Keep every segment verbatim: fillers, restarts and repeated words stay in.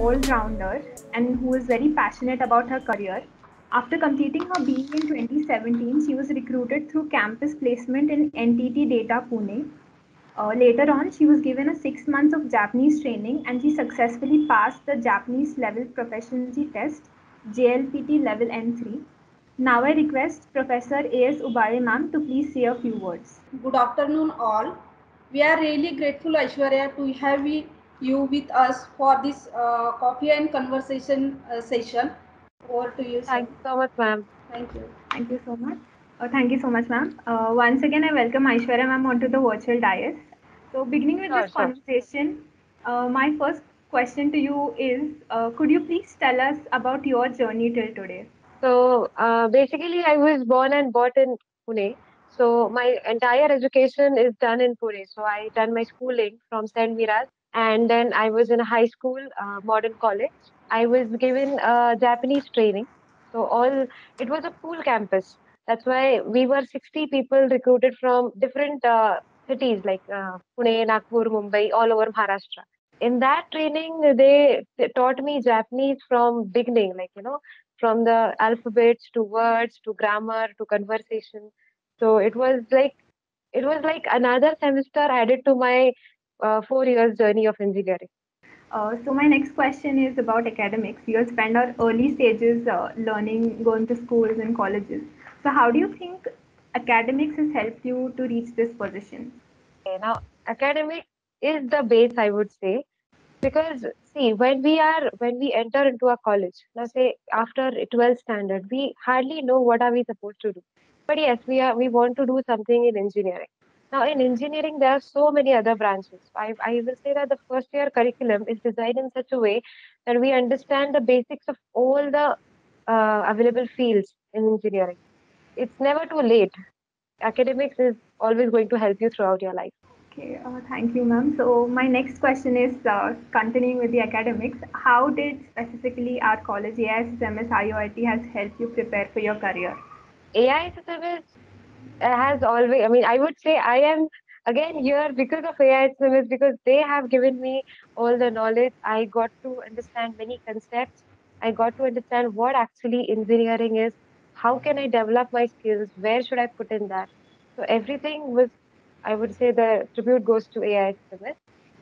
all-rounder and who is very passionate about her career. After completing her B E in twenty seventeen, she was recruited through campus placement in N T T Data Pune. Uh, later on, she was given a six months of Japanese training and she successfully passed the Japanese level proficiency test, J L P T level N three. Now I request Professor A S Ubale ma'am to please say a few words. Good afternoon all. We are really grateful, Aishwarya, to have you with us for this uh, coffee and conversation uh, session. Over to you, sir. Thank you so much, ma'am. Thank you. Thank you so much. Uh, thank you so much, ma'am. Uh, once again, I welcome Aishwarya ma'am onto the virtual dais. So, beginning with Sure, this sure. conversation, uh, my first question to you is, uh, could you please tell us about your journey till today? So, uh, basically, I was born and brought in Pune. So, my entire education is done in Pune. So, I done my schooling from Saint Miraz, and then I was in a high school, uh, modern college. I was given uh, Japanese training. So, all it was a full campus. That's why we were sixty people recruited from different uh, cities like uh, Pune, Nagpur, Mumbai, all over Maharashtra. In that training, they, they taught me Japanese from beginning, like you know from the alphabets to words to grammar to conversation. So it was like it was like another semester added to my uh, four years journey of engineering. Uh, so, my next question is about academics. We all spend our early stages uh, learning, going to schools and colleges. So, how do you think academics has helped you to reach this position? Okay, now academic is the base, I would say, because see when we are when we enter into a college, now say after twelfth standard, we hardly know what are we supposed to do. But yes, we are we want to do something in engineering. Now in engineering there are so many other branches. I, I will say that the first year curriculum is designed in such a way that we understand the basics of all the uh, available fields in engineering. It's never too late. Academics is always going to help you throughout your life. Okay, uh, thank you, ma'am. So my next question is uh, continuing with the academics. How did specifically our college A I S M S I O I T has helped you prepare for your career? A I system is uh, has always, I mean, I would say I am again here because of A I Swimmers because they have given me all the knowledge. I got to understand many concepts. I got to understand what actually engineering is. How can I develop my skills? Where should I put in that? So everything was, I would say, the tribute goes to A I Swimmers.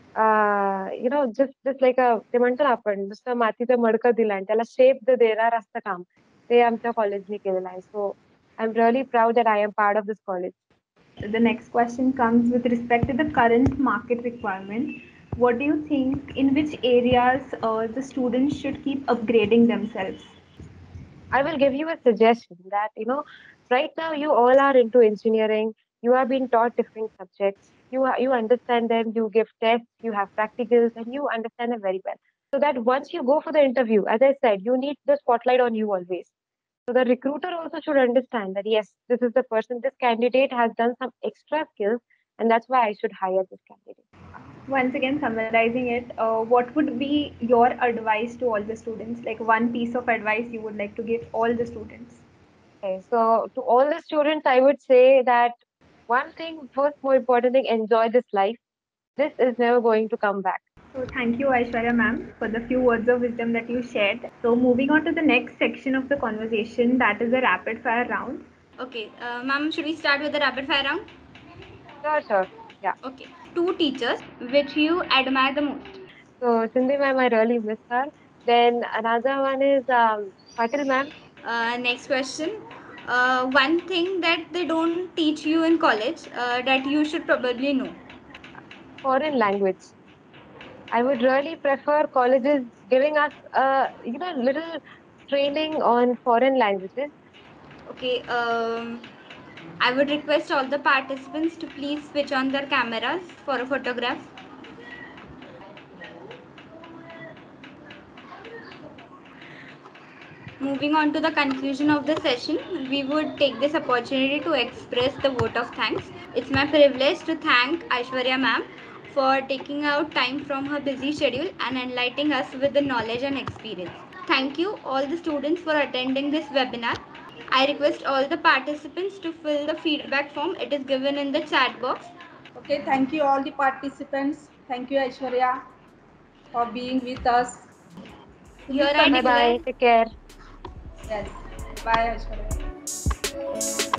Uh, you know, just just like a ते म्हणतो ना आपण नुसतं मातीचं मडकं दिलं आणि त्याला शेप देणार असतं काम ते आमच्या कॉलेजने केलेलं आहे. So I'm really proud that I am part of this college. The next question comes with respect to the current market requirement. What do you think in which areas uh, the students should keep upgrading themselves? I will give you a suggestion that, you know, right now you all are into engineering, you are being taught different subjects, you are, you understand them, you give tests, you have practicals, and you understand them very well. So that once you go for the interview, as I said, you need the spotlight on you always. So the recruiter also should understand that yes, this is the person, this candidate has done some extra skills, and that's why I should hire this candidate. Once again, summarizing it, uh, what would be your advice to all the students? Like one piece of advice you would like to give all the students? Okay, so to all the students, I would say that one thing, first, more important thing, enjoy this life. This is never going to come back. So thank you, Aishwarya ma'am, for the few words of wisdom that you shared. So moving on to the next section of the conversation, that is the rapid fire round. Okay, uh, ma'am, should we start with the rapid fire round? Sure, sure. Yeah. Okay. Two teachers which you admire the most. So Cindy ma'am, I really miss her. Then another one is um, Patil ma'am, Uh, next question. Uh, one thing that they don't teach you in college uh, that you should probably know. foreign language. I would really prefer colleges giving us a you know little training on foreign languages. Okay. Um, I would request all the participants to please switch on their cameras for a photograph. Moving on to the conclusion of the session, we would take this opportunity to express the vote of thanks. It's my privilege to thank Aishwarya ma'am for taking out time from her busy schedule and enlightening us with the knowledge and experience. Thank you all the students for attending this webinar. I request all the participants to fill the feedback form. It is given in the chat box. Okay, thank you all the participants. Thank you, Aishwarya, for being with us. Here I Bye bye. declare. Take care. Yes. Bye, Aishwarya.